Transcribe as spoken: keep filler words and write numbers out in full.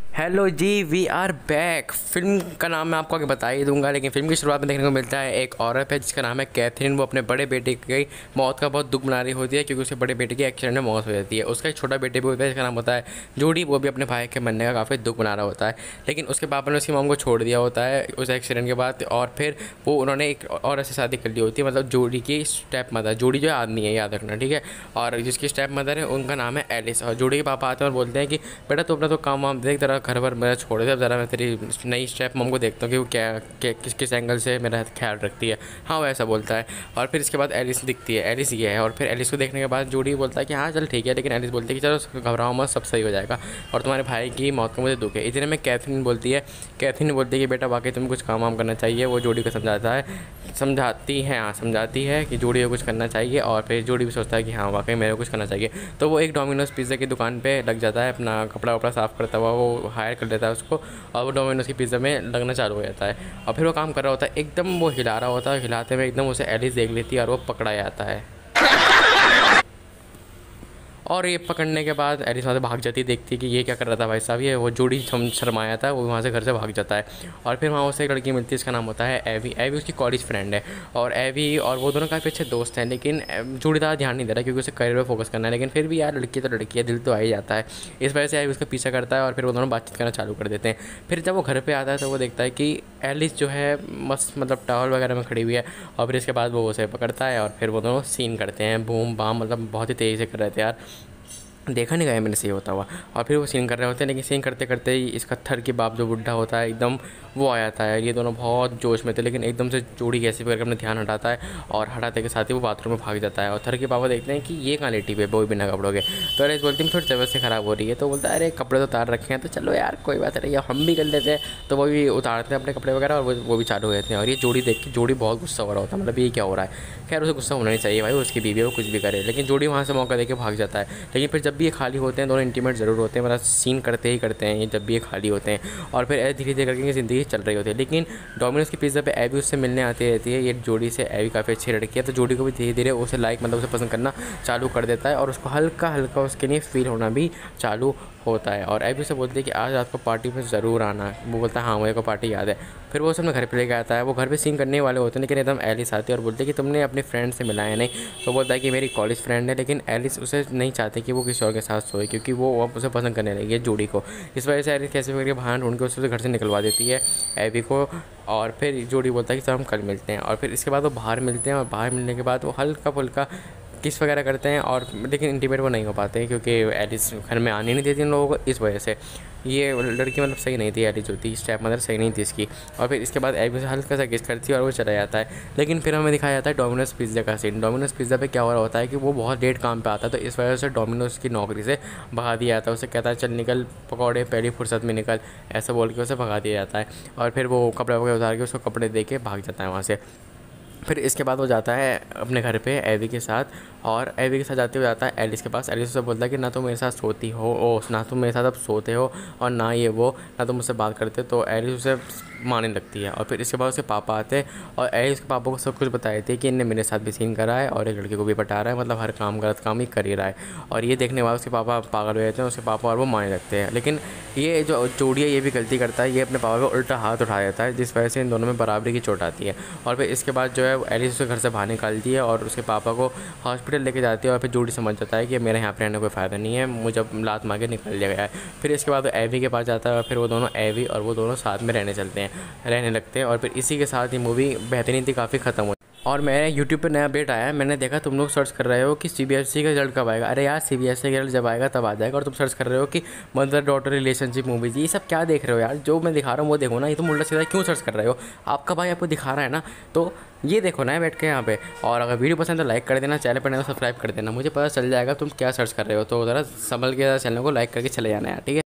Hello जी, we are back. Film का नाम मैं आपको आगे बता ही दूंगा, लेकिन फिल्म की शुरुआत में देखने को मिलता है एक औरत है जिसका नाम है कैथरीन। वो अपने बड़े बेटे की मौत का बहुत दुख मना रही होती है क्योंकि उसके बड़े बेटे की एक्सीडेंट में मौत हो जाती है। उसका एक छोटा बेटे भी होता है जिसका नाम होता है जूडी। वो भी अपने भाई के मरने का काफ़ी दुख मना रहा होता है, लेकिन उसके पापा ने उसकी मॉम को छोड़ दिया होता है उस एक्सीडेंट के बाद। और फिर वो उन्होंने एक औरत से शादी कर ली होती है, मतलब जूडी की स्टेप मदर। जूडी जो आदमी है, याद रखना, ठीक है। और जिसकी स्टेप मदर है उनका नाम है एलिस। और जूडी के पापा आते हैं और बोलते हैं कि बेटा तू अपना तो काम वाम देख, तेरा घर भर मेरा छोड़ दे, अब ज़रा मैं तेरी नई स्टेप मम को देखता हूँ कि वो क्या, क्या किस किस एंगल से मेरा ख्याल रखती है। हाँ, वो ऐसा बोलता है। और फिर इसके बाद एलिस दिखती है, एलिस ये है। और फिर एलिस को देखने के बाद जूडी बोलता है कि हाँ चल ठीक है, लेकिन एलिस बोलती है कि चलो घबराओ मत, सब सही हो जाएगा और तुम्हारे भाई की मौत का मुझे दुख है। इतने में कैथरीन बोलती है कैथरीन बोलती है कि बेटा वाकई तुम्हें कुछ काम वाम करना चाहिए। वो जूडी को समझाता है समझाती है हाँ समझाती है कि जूडी को कुछ करना चाहिए। और फिर जूडी भी सोचता है कि हाँ वाकई मेरे को कुछ करना चाहिए। तो वो एक डोमिनोज पिज़्ज़ा की दुकान पे लग जाता है, अपना कपड़ा वपड़ा साफ़ करता हुआ वो हायर कर लेता है उसको। और वो डोमिनोज की पिज़्ज़ा में लगना चालू हो जाता है। और फिर वो काम कर रहा होता है, एकदम वो हिला रहा होता है, हिलाते में एकदम उसे एलिस देख लेती है और वो पकड़ा जाता है। और ये पकड़ने के बाद एलिस वहाँ से भाग जाती है, देखती है कि ये क्या कर रहा था भाई साहब। ये वो जूडी शर्माया था, वो वहाँ से घर से भाग जाता है। और फिर वहाँ उसे एक लड़की मिलती है, इसका नाम होता है एवी। एवी उसकी कॉलेज फ्रेंड है। और एवी और वो दोनों काफ़ी अच्छे दोस्त हैं, लेकिन जूडी ज़्यादा ध्यान नहीं दे रहा क्योंकि उसे करियर पर फोकस करना है। लेकिन फिर भी यार लड़की तो लड़की है, दिल तो आ ही जाता है। इस वजह से एवी उसका पीछा करता है और फिर वो दोनों बातचीत करना चालू कर देते हैं। फिर जब वो घर पर आता है तो वो देखता है कि एलिस जो है मस्त मतलब टॉवल वगैरह में खड़ी हुई है। और फिर इसके बाद वो उसे पकड़ता है और फिर वो दोनों सीन करते हैं, बूम बाम, मतलब बहुत ही तेज़ी से कर रहे थे यार, देखा नहीं गया मैंने सही होता हुआ। और फिर वो सीन कर रहे होते हैं, लेकिन सीन करते करते ही इसका थर के बाप जो बुढ़ा होता है एकदम वो आ जाता है। ये दोनों बहुत जोश में थे, लेकिन एकदम से जूडी कैसे करके अपना ध्यान हटाता है और हटाते के साथ ही वो बाथरूम में भाग जाता है। और थर के पापा देखते हैं कि ये कहाँ लेटी पे वो बिना कपड़ों के। तो अरे बोलती है थोड़ी तबीयत से ख़राब हो रही है, तो बोलता है अरे कपड़े तो उतार रखे हैं, तो चलो यार कोई बात नहीं, हम भी कर लेते हैं। तो वो भी उतारते हैं अपने कपड़े वगैरह और वो वो भी चालू हो जाते हैं। और ये जूडी देख के जूडी बहुत गुस्सा हो रहा होता है, मतलब ये क्या हो रहा है। खैर उसे गुस्सा होना नहीं चाहिए भाई, उसकी बीवी है, वो कुछ भी करे, लेकिन जूडी वहाँ से मौका देके भाग जाता है। लेकिन फिर जब भी ये खाली होते हैं दोनों इंटीमेट ज़रूर होते हैं, मतलब सीन करते ही करते हैं ये जब भी ये खाली होते हैं। और फिर ऐसे धीरे धीरे करके ज़िंदगी चल रही होती है। लेकिन डोमिनोज़ की पिज़्ज़ा पे एवी उससे मिलने आती रहती है। ये जूडी से एवी काफ़ी अच्छी लड़की है, तो जूडी को भी धीरे धीरे उसे लाइक मतलब उसे पसंद करना चालू कर देता है और उसको हल्का हल्का उसके लिए फ़ील होना भी चालू होता है। और एवी से बोलती है कि आज रात को पार्टी में ज़रूर आना। वो बोलता है हाँ मुझे को पार्टी याद है। फिर वो उसे अपने घर पे लेके आता है। वो घर पे सीन करने वाले होते हैं, लेकिन एकदम एलिस आती है और बोलती है कि तुमने अपने फ्रेंड से मिला है नहीं। तो बोलता है कि मेरी कॉलेज फ्रेंड है, लेकिन एलिस उसे नहीं चाहती कि वो किसी और के साथ सोए क्योंकि वो अब उसे पसंद करने लगी है जूडी को। इस वजह से एलिस कैसे करके बाहर ढूंढ के उसे घर से निकलवा देती है एवी को। और फिर जूडी बोलता है कि सर हम कल मिलते हैं। और फिर इसके बाद वो बाहर मिलते हैं और बाहर मिलने के बाद वो हल्का फुल्का किस वगैरह करते हैं। और लेकिन इंटीमेट वो नहीं हो पाते क्योंकि एलिस घर में आने नहीं देती इन लोगों को, इस वजह से। ये लड़की मतलब सही नहीं थी, एलिस जो थी स्टेप मदर सही नहीं थी इसकी। और फिर इसके बाद एवी से हल्का सा किस करती है और वो चला जाता है। लेकिन फिर हमें दिखाया जाता है डोमिनोज़ पिज़्ज़ा का सीन। डोमिनोज़ पिज़्ज़ा पे क्या हो रहा होता है कि वो बहुत लेट काम पे आता है, तो इस वजह से डोमिनोज़ की नौकरी से भगा दिया जाता है। उसे कहता है चल निकल पकौड़े, पहली फुर्सत में निकल, ऐसा बोल के उसे भगा दिया जाता है। और फिर वो कपड़े वगैरह उतार के उसको कपड़े दे के भाग जाता है वहाँ से। फिर इसके बाद वो जाता है अपने घर पे एवी के साथ। और एवी के साथ जाते हुए जाता है एलिस के पास। एलिस उसे बोलता है कि ना तुम मेरे साथ सोती हो ओ ना तुम मेरे साथ अब सोते हो और ना ये वो ना तुम मुझसे बात करते। तो एलिस उसे मारने लगती है। और फिर इसके बाद उसके पापा आते हैं और एलिस के पापा को सब कुछ बताए थे कि इनने मेरे साथ भी सीन करा है और एक लड़के को भी पटा रहा है, मतलब हर काम गलत काम ही कर ही रहा है। और ये देखने के बाद उसके पापा पागल हो जाते हैं, उसके पापा और वो मारने लगते हैं। लेकिन ये जो जूडी है ये भी गलती करता है, ये अपने पापा को उल्टा हाथ उठा देता है, जिस वजह से इन दोनों में बराबरी की चोट आती है। और फिर इसके बाद जो है एलिस उसे घर से बाहर निकालती है और उसके पापा को हॉस्पिटल लेके जाती है। और फिर जूडी समझ जाता है कि मेरे यहाँ पे रहने कोई फ़ायदा नहीं है, मुझे लात मार के निकल लिया गया है। फिर इसके बाद वो एवी के पास जाता है और फिर वो दोनों एवी और वो दोनों साथ में रहने चलते हैं रहने लगते हैं। और फिर इसी के साथ ही मूवी बेहतरीन थी, काफ़ी ख़त्म हो। और मेरे यूट्यूब पे नया अपडेट आया है, मैंने देखा तुम लोग सर्च कर रहे हो कि सीबीएसई का रिजल्ट कब आएगा। अरे यार सीबीएसई का रिजल्ट जब आएगा तब आ जाएगा। और तुम सर्च कर रहे हो कि मदर डॉटर रिलेशनशिप मूवीज, ये सब क्या देख रहे हो यार। जो मैं दिखा रहा हूँ वो देखो ना, ये तुम उल्टा सीधा क्यों सर्च कर रहे हो। आपका भाई आपको दिखा रहा है ना, तो ये देखो ना बैठ के यहाँ पे। और अगर वीडियो पसंद है तो लाइक कर देना, चैनल पर नहीं तो सब्सक्राइब कर देना, मुझे पता चल जाएगा तुम क्या सर्च कर रहे हो। तो ज़रा संभल के चैनल को लाइक करके चले जाना यार, ठीक है।